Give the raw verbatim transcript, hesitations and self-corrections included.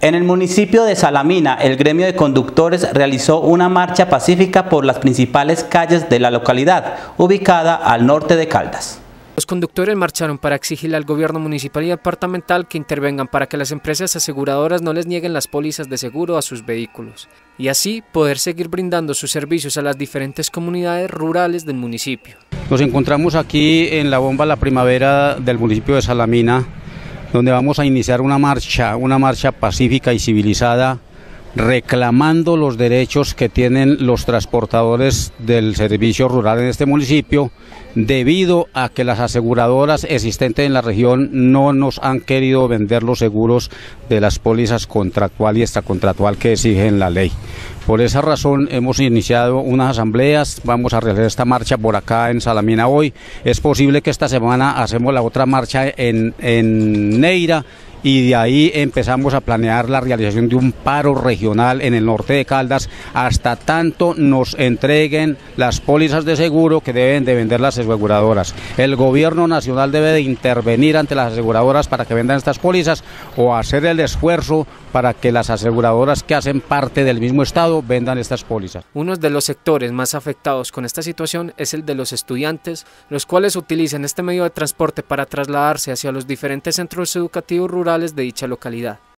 En el municipio de Salamina, el gremio de conductores realizó una marcha pacífica por las principales calles de la localidad, ubicada al norte de Caldas. Los conductores marcharon para exigirle al gobierno municipal y departamental que intervengan para que las empresas aseguradoras no les nieguen las pólizas de seguro a sus vehículos y así poder seguir brindando sus servicios a las diferentes comunidades rurales del municipio. Nos encontramos aquí en la bomba La Primavera del municipio de Salamina, donde vamos a iniciar una marcha, una marcha pacífica y civilizada, reclamando los derechos que tienen los transportadores del servicio rural en este municipio, debido a que las aseguradoras existentes en la región no nos han querido vender los seguros de las pólizas contractual y extracontractual que exigen la ley. Por esa razón hemos iniciado unas asambleas, vamos a realizar esta marcha por acá en Salamina hoy. Es posible que esta semana hacemos la otra marcha en, en Neira, y de ahí empezamos a planear la realización de un paro regional en el norte de Caldas hasta tanto nos entreguen las pólizas de seguro que deben de vender las aseguradoras. El gobierno nacional debe de intervenir ante las aseguradoras para que vendan estas pólizas o hacer el esfuerzo para que las aseguradoras que hacen parte del mismo estado vendan estas pólizas. Uno de los sectores más afectados con esta situación es el de los estudiantes, los cuales utilizan este medio de transporte para trasladarse hacia los diferentes centros educativos rurales de dicha localidad.